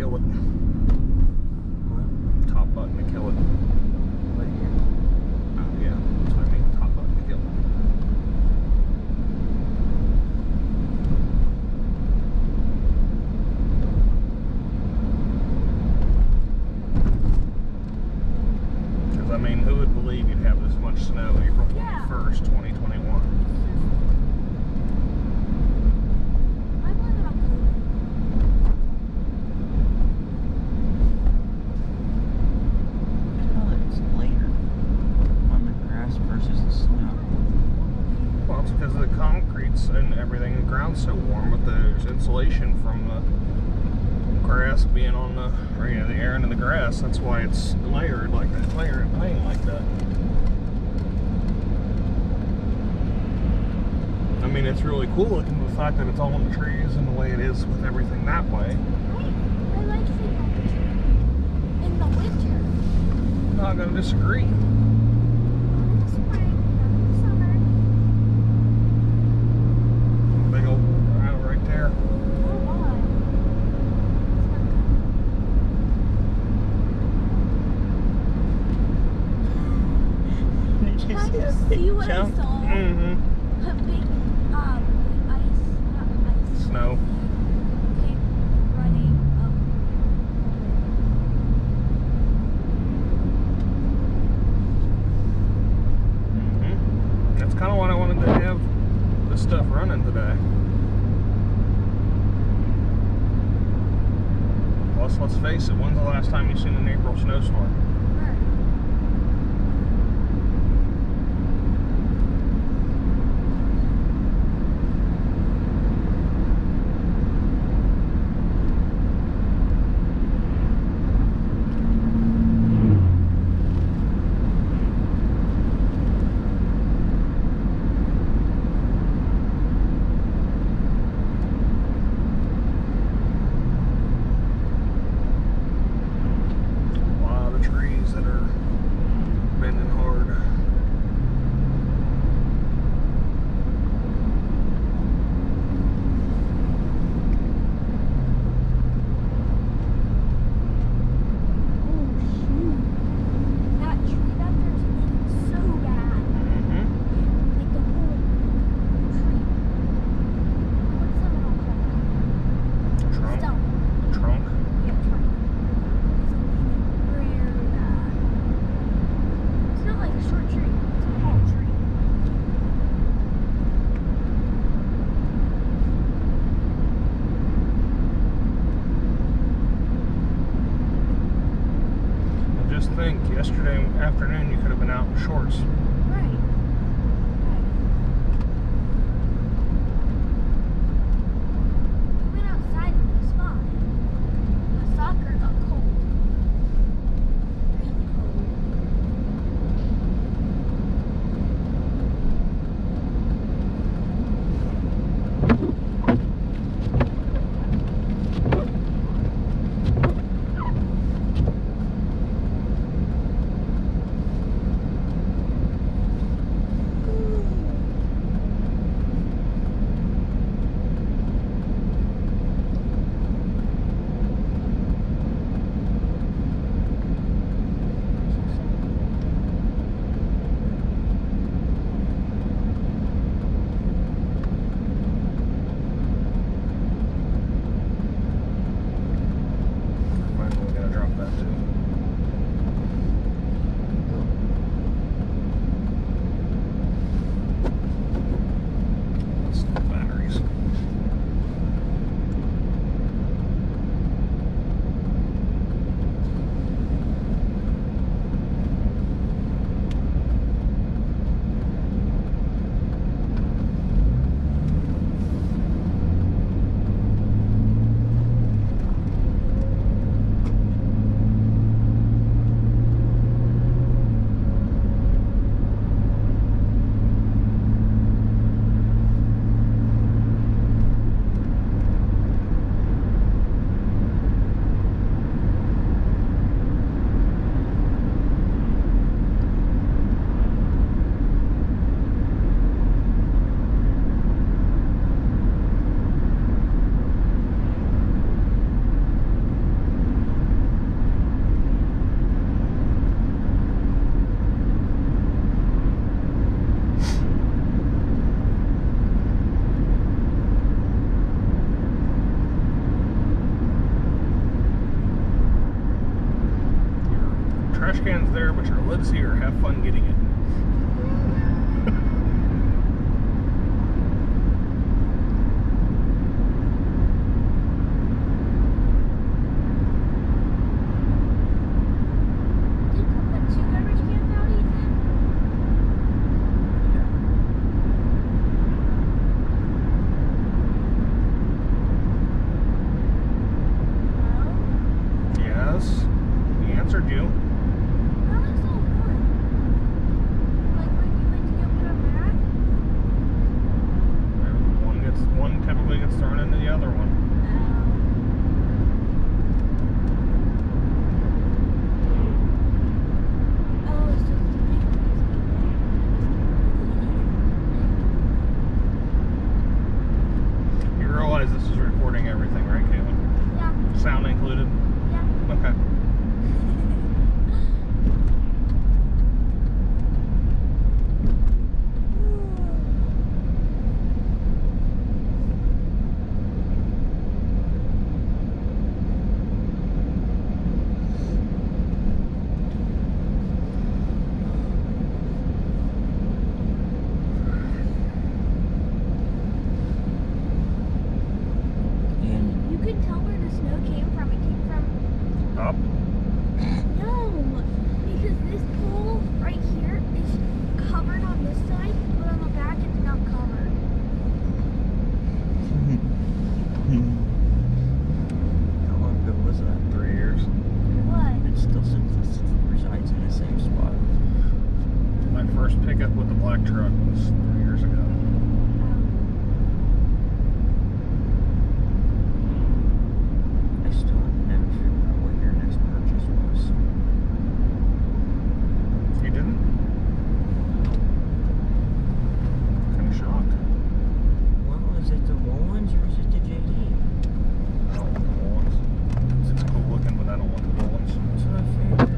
kill it. What? Top button to kill it. What here? Oh yeah, that's what I mean. Top button to kill it. Because I mean, who would believe you'd have this much snow April 21st, 2021? Because the concrete's and everything, the ground's so warm, but there's insulation from the grass being on the, or, you know, the air into the grass. That's why it's layered like that, laying like that. I mean, it's really cool looking, the fact that it's all in the trees and the way it is with everything that way. I like seeing all the trees in the winter. I'm not gonna disagree. See what I saw? Mm-hmm. A big, ice, not ice. Snow. Came running up. Mm-hmm. That's kind of what I wanted to have this stuff running today. Plus, let's face it, when's the last time you've seen an April snowstorm? Yesterday afternoon you could have been out in shorts. Right. We went outside and it was fine. The soccer got cold. Really cold. trash can's there, but your lid's here. Have fun getting it. Did you put 2 garbage cans out, Ethan? No? Yes. He answered you. How is that one? Like when you went to go put them back? One typically gets thrown into the other one. Oh, it's just the big You realize this is recording everything, right, Caitlin? Yeah, Sound included? yeah. Okay. You can tell where the snow came from. It came from Up. no, because this pole right here is covered on this side, but on the back it's not covered. How long ago was that? 3 years. What? It still resides in the same spot. My first pickup with the black truck was 3 years ago. I still never figured out what your next purchase was. You didn't? Kind of shocked. Well, is it the Rollins or is it the JD? I don't want the wool ones. It's cool looking, but I don't want the wool ones. That's what I figured.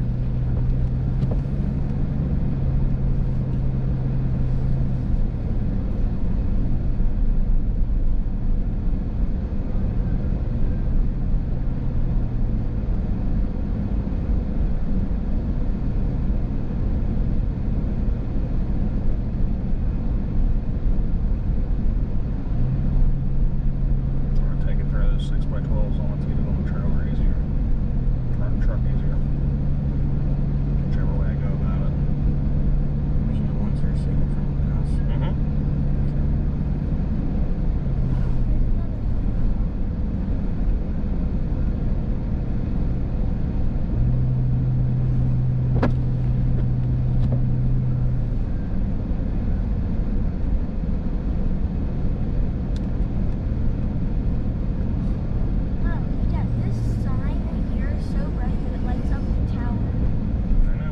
I'm gonna take it through those 6x12s. I'll have to get it on the trailer easier. Run the truck easier. Whichever way I go about it. I mean, the ones that are sitting in front of the house. Mm-hmm. Oh, yeah, this sign right here is so bright that it lights up the tower. I know.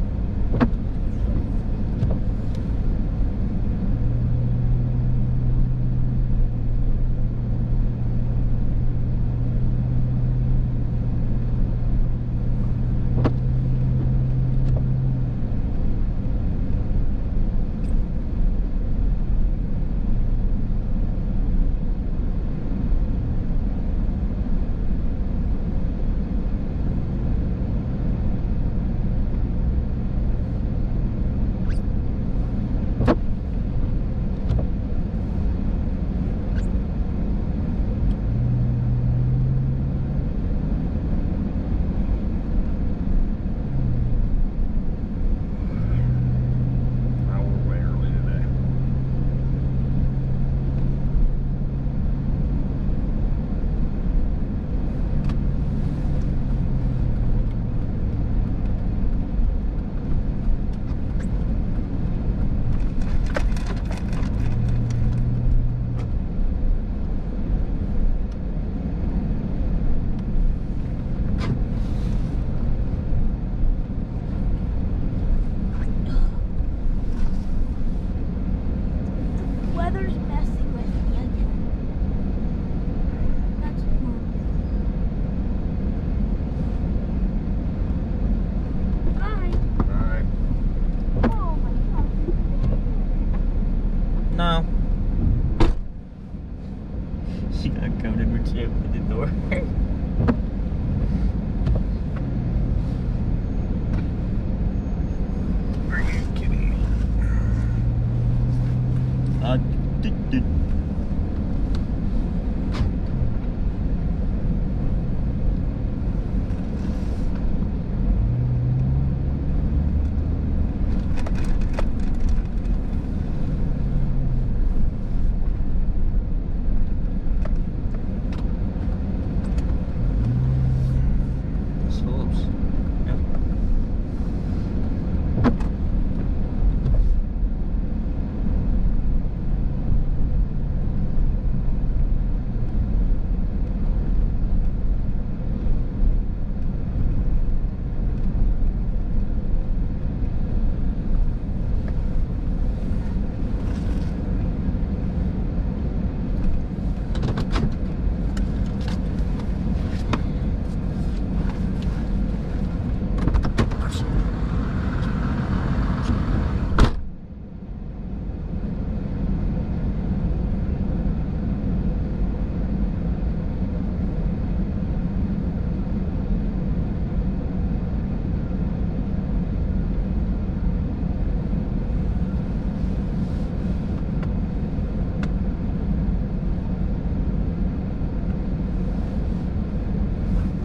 Wow, we're way early today. The weather's messing with me again. That's Bye. Alright. Oh my god. No. She got coming in with you with the door.